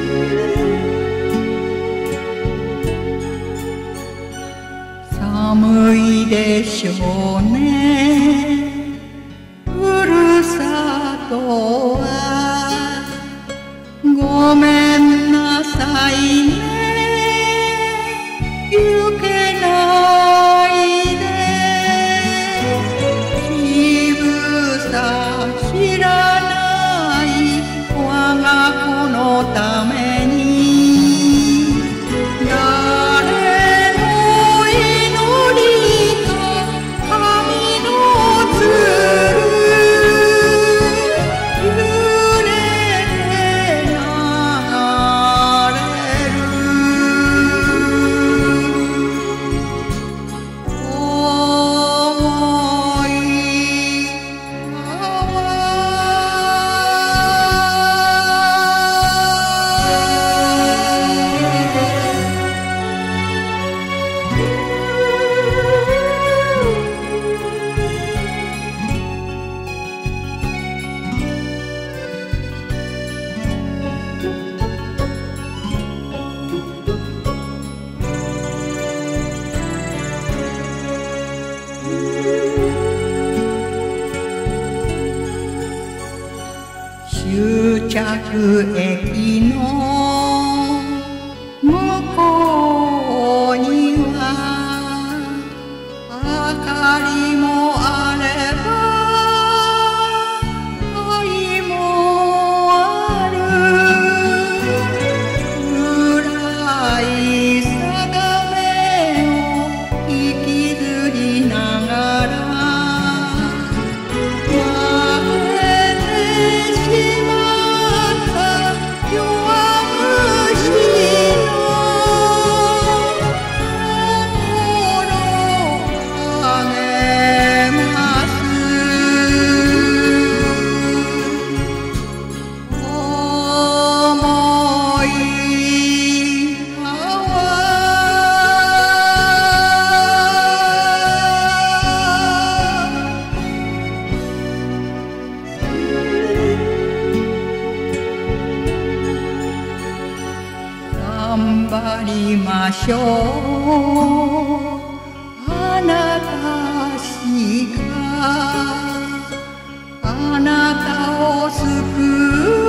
寒いでしょうね、ふるさとは。ごめんなさいね、行けないで。ちぶさ知らない我が子のために、誰の祈りか神の鶴、揺れて流れる。重い川。終着駅の向こうには明かりもあれば愛もある。暗い定めを引きずりながら頑張りましょう、あなたしかあなたを救う